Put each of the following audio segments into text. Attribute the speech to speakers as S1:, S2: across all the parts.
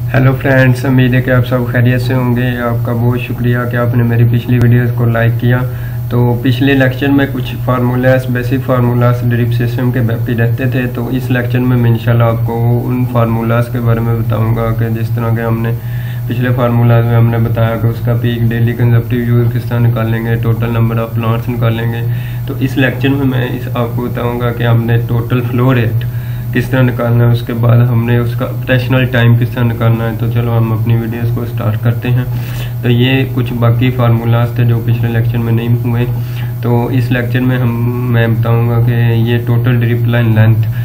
S1: Hello friends, उम्मीद है कि आप सब खैरियत से होंगे। आपका बहुत शुक्रिया कि आपने मेरी पिछली वीडियोस को लाइक किया। तो पिछले लेक्चर में कुछ formulas, basic formulas drip system के बाकी रहते थे। तो इस लेक्चर में मैं इंशाल्लाह आपको उन फार्मूलास के बारे में बताऊंगा कि जिस तरह के हमने पिछले फार्मूलाज में हमने बताया कि उसका पीक, डेली कंजप्टिव यूज किस तरह निकालेंगे, टोटल नंबर ऑफ प्लांट्स निकालेंगे। तो इस लेक्चर में मैं आपको बताऊँगा कि हमने टोटल फ्लो रेट किस तरह निकालना है, उसके बाद हमने उसका ऑपरेशनल टाइम किस तरह निकालना है। तो चलो हम अपनी वीडियोस को स्टार्ट करते हैं। तो ये कुछ बाकी फार्मूलाज थे जो पिछले लेक्चर में नहीं हुए। तो इस लेक्चर में मैं बताऊंगा कि ये टोटल ड्रिप लाइन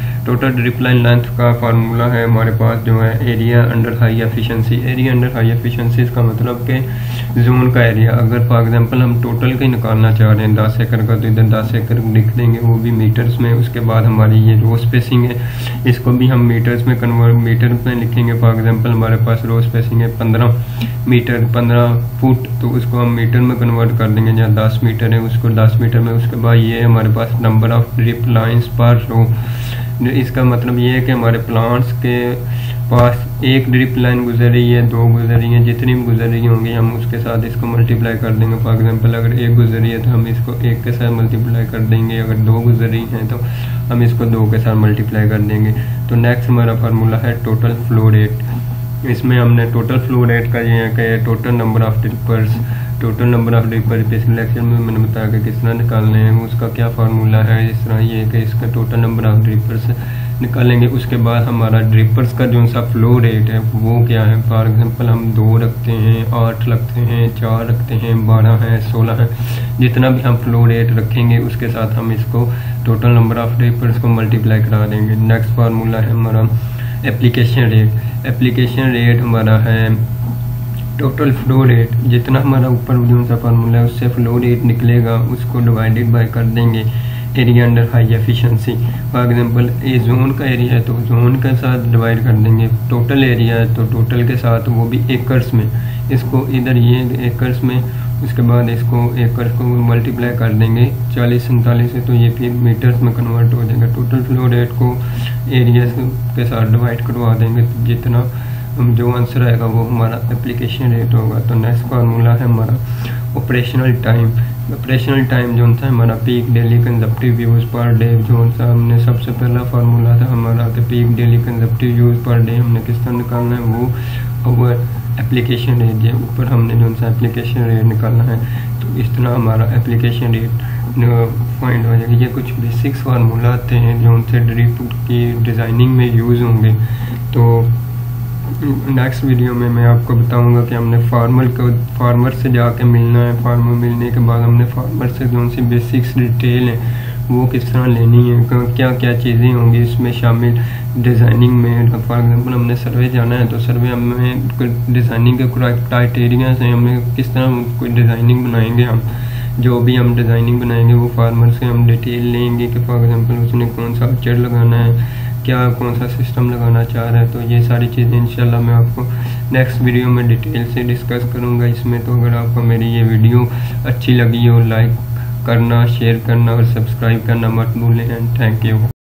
S1: लेंथ का फार्मूला है हमारे पास, जो है area under high efficiency. Area under high efficiency इसका मतलब कि जोन का एरिया। अगर फॉर एग्जांपल हम टोटल का ही निकालना चाह रहे हैं 10 एकड़ का, तो इधर 10 एकड़ लिख देंगे, वो भी मीटर्स में। उसके बाद हमारी ये रो स्पेसिंग है, इसको भी हम मीटर्स में मीटर में लिखेंगे। फॉर एग्जांपल हमारे पास रो स्पेसिंग है 15 मीटर, 15 फुट, तो उसको हम मीटर में कन्वर्ट कर देंगे। जहाँ 10 मीटर है उसको 10 मीटर में। उसके बाद ये हमारे पास number of drip lines per row. इसका मतलब ये है कि हमारे प्लांट्स के पास एक ड्रिप लाइन गुजर रही है, 2 गुजर रही है, जितनी भी गुजर रही होंगी हम उसके साथ इसको मल्टीप्लाई कर देंगे। फॉर एग्जांपल अगर 1 गुजर रही है तो हम इसको 1 के साथ मल्टीप्लाई कर देंगे। अगर 2 गुजर रही हैं तो हम इसको 2 के साथ मल्टीप्लाई कर देंगे। तो नेक्स्ट हमारा फार्मूला है टोटल फ्लो रेट। इसमें हमने टोटल फ्लो रेट का ये है कि टोटल नंबर ऑफ ड्रिपर्स पिछले लेक्चर में मैंने बताया कि किस तरह निकालने हैं, उसका क्या फार्मूला है। इस तरह ये है कि इसका टोटल नंबर ऑफ ड्रिपर्स निकालेंगे। उसके बाद हमारा ड्रिपर्स का जो सा फ्लो रेट है वो क्या है। फॉर एग्जांपल हम 2 रखते हैं, 8 रखते हैं, 4 रखते हैं, 12 है, 16 है, जितना भी हम फ्लो रेट रखेंगे उसके साथ हम इसको टोटल नंबर ऑफ ड्रिपर्स को मल्टीप्लाई करा देंगे। नेक्स्ट फार्मूला है हमारा एप्लीकेशन रेट हमारा है टोटल फ्लो रेट। जितना हमारा ऊपर जो सा फार्मूला है उससे फ्लो रेट निकलेगा उसको डिवाइडेड बाय कर देंगे area under high efficiency. For example ये जोन का एरिया है तो जोन के साथ डिवाइड कर देंगे। टोटल एरिया है तो टोटल के साथ, वो भी एकर्स में। इसको इधर ये एकर्स में, उसके बाद इसको एकर्स को मल्टीप्लाई कर देंगे 40-47 से, तो ये फिर मीटर्स में कन्वर्ट हो जाएगा। टोटल फ्लो रेट को एरिया के साथ डिवाइड करवा देंगे, तो जितना जो आंसर आएगा वो हमारा एप्लीकेशन रेट होगा। तो नेक्स्ट फार्मूला है हमारा ऑपरेशनल टाइम जो था हमारा peak daily consumptive use per day. जो सा हमने सबसे पहला फार्मूला था हमारा कि peak daily consumptive use per day हमने किस तरह निकालना है, वो ओवर एप्लीकेशन रेट है। ऊपर हमने जो सा एप्लीकेशन रेट निकालना है, तो इस तरह हमारा एप्लीकेशन रेट फाइंड हो जाएगा। ये कुछ बेसिक्स फार्मूला आते हैं जो उनसे ड्रिप की डिज़ाइनिंग में यूज़ होंगे। तो नेक्स्ट वीडियो में मैं आपको बताऊंगा कि हमने फार्मर से जाके मिलना है। फार्मर मिलने के बाद हमने फार्मर से जो सी बेसिक्स डिटेल है वो किस तरह लेनी है, क्या क्या चीज़ें होंगी इसमें शामिल डिज़ाइनिंग में। फॉर एग्जांपल हमने सर्वे जाना है तो सर्वे हमें डिज़ाइनिंग के क्राइटेरिया से हमें किस तरह कोई डिज़ाइनिंग बनाएंगे। हम जो भी हम डिज़ाइनिंग बनाएंगे वो फार्मर से हम डिटेल लेंगे कि फॉर एग्जांपल उसने कौन सा ऑर्चर्ड लगाना है, क्या कौन सा सिस्टम लगाना चाह रहा है। तो ये सारी चीज़ें इंशाल्लाह मैं आपको नेक्स्ट वीडियो में डिटेल से डिस्कस करूँगा इसमें। तो अगर आपको मेरी ये वीडियो अच्छी लगी हो, लाइक करना, शेयर करना और सब्सक्राइब करना मत भूलें। And thank you.